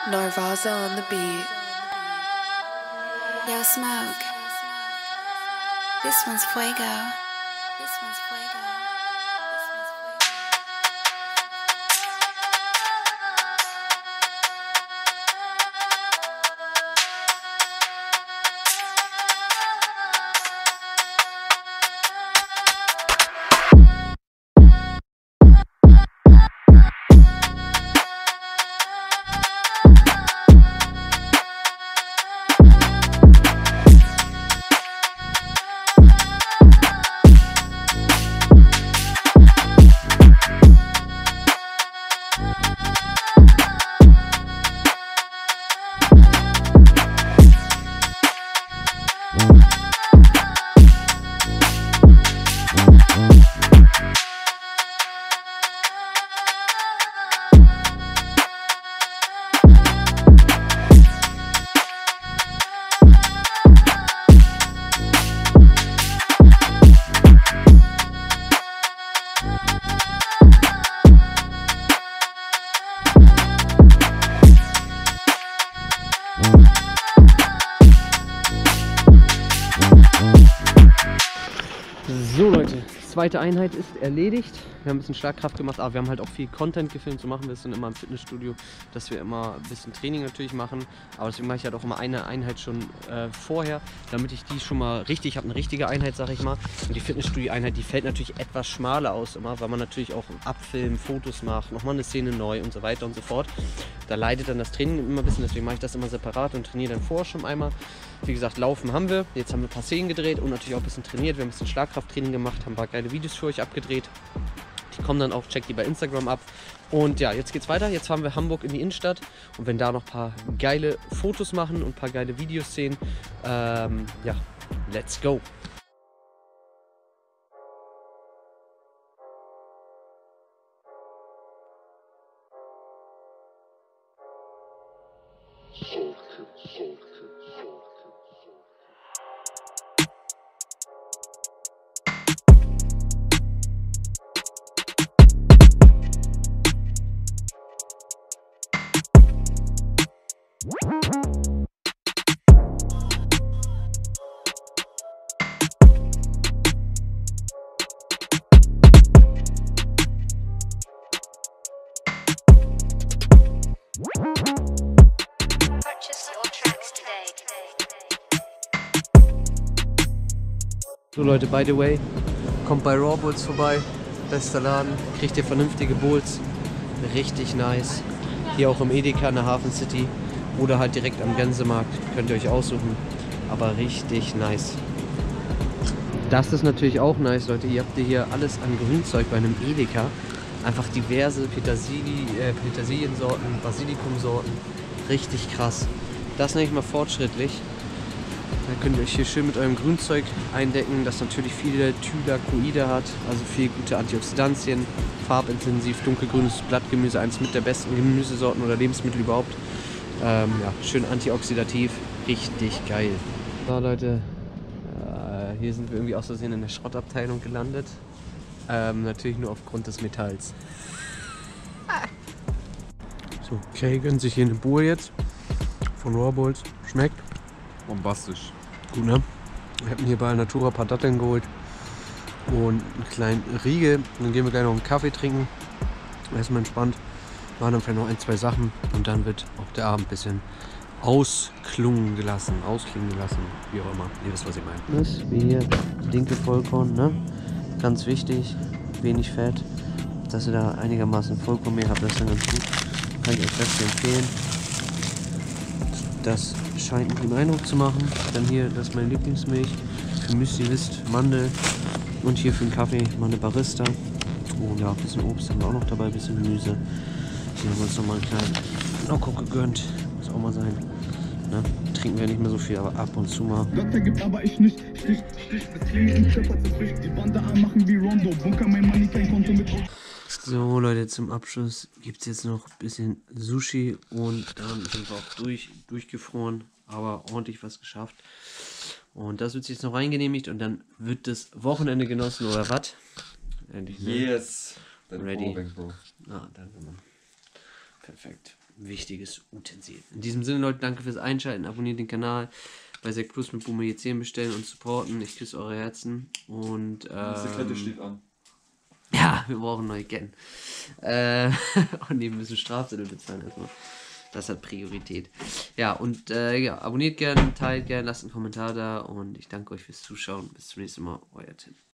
Narvaza on the beat. Yo, Smoke. This one's Fuego. This one's Fuego. This one's So Leute, zweite Einheit ist erledigt. Wir haben ein bisschen Schlagkraft gemacht, aber wir haben halt auch viel Content gefilmt. So machen wir es dann immer im Fitnessstudio, dass wir immer ein bisschen Training natürlich machen. Aber deswegen mache ich halt auch immer eine Einheit schon vorher, damit ich die schon mal richtig, ich habe eine richtige Einheit, sage ich mal. Und die Fitnessstudio-Einheit, die fällt natürlich etwas schmaler aus immer, weil man natürlich auch abfilmen, Fotos macht, nochmal eine Szene neu und so weiter und so fort. Da leidet dann das Training immer ein bisschen, deswegen mache ich das immer separat und trainiere dann vorher schon einmal. Wie gesagt, laufen haben wir, jetzt haben wir ein paar Szenen gedreht und natürlich auch ein bisschen trainiert. Wir haben ein bisschen Schlagkrafttraining gemacht, haben ein paar geile Videos für euch abgedreht. Die kommen dann auch, checkt die bei Instagram ab. Und ja, jetzt geht's weiter. Jetzt fahren wir Hamburg in die Innenstadt und wenn da noch ein paar geile Fotos machen und ein paar geile Videos sehen, ja, let's go! So Leute, by the way, kommt bei Raw Bulls vorbei, bester Laden, kriegt ihr vernünftige Bulls, richtig nice. Hier auch im Edeka in der Hafen City oder halt direkt am Gänsemarkt, könnt ihr euch aussuchen, aber richtig nice. Das ist natürlich auch nice, Leute, ihr habt hier alles an Grünzeug bei einem Edeka, einfach diverse Petersiliensorten, Basilikumsorten, richtig krass. Das nenne ich mal fortschrittlich. Da könnt ihr euch hier schön mit eurem Grünzeug eindecken, das natürlich viele Thylakoide hat, also viel gute Antioxidantien, farbintensiv, dunkelgrünes Blattgemüse, eines mit der besten Gemüsesorten oder Lebensmittel überhaupt. Ja, schön antioxidativ, richtig geil. So Leute, hier sind wir irgendwie aus Versehen in der Schrottabteilung gelandet. Natürlich nur aufgrund des Metalls. So, Kay gönnt sich hier eine Buhr jetzt von Raw Bulls. Schmeckt? Bombastisch. Gut, ne? Wir haben hier bei Alnatura ein paar Datteln geholt und einen kleinen Riegel. Dann gehen wir gleich noch einen Kaffee trinken. Erstmal entspannt. Machen dann vielleicht noch ein, zwei Sachen und dann wird auch der Abend ein bisschen ausklingen gelassen, wie auch immer. Ihr wisst, was ich meine. Das wie hier linke Vollkorn, ne? Ganz wichtig, wenig Fett. Dass ihr da einigermaßen Vollkorn mehr habt, das ist dann ganz gut. Kann ich euch fest empfehlen. Das scheint einen guten Eindruck zu machen. Dann hier, das ist meine Lieblingsmilch. Für Müsli wisst Mandel. Und hier für den Kaffee mal eine Barista. Und ja, ein bisschen Obst haben wir auch noch dabei, ein bisschen Gemüse. Hier haben wir uns nochmal einen kleinen Nocco gegönnt. Muss auch mal sein. Ne? Trinken wir nicht mehr so viel, aber ab und zu mal. Gott vergibt, aber ich nicht. Stich, das Klingen im Körper zerbricht. Die Bande machen wie Rondo. Bunker mein Money, kein Konto mit. So Leute, zum Abschluss gibt es jetzt noch ein bisschen Sushi und dann sind wir auch durchgefroren, aber ordentlich was geschafft. Und das wird jetzt noch reingenehmigt und dann wird das Wochenende genossen oder was? Yes! Ready. Bro. Ah, danke Mann. Perfekt. wichtiges Utensil. In diesem Sinne, Leute, danke fürs Einschalten. Abonniert den Kanal. Bei Sekt Plus mit Boomer je 10 bestellen und supporten. Ich küsse eure Herzen. Und Die nächste Kette steht an. ja, wir brauchen neue Ketten. Und die müssen Strafzettel bezahlen erstmal. Das hat Priorität. Ja, und ja, abonniert gerne, teilt gerne, lasst einen Kommentar da und ich danke euch fürs Zuschauen. Bis zum nächsten Mal, euer Tim.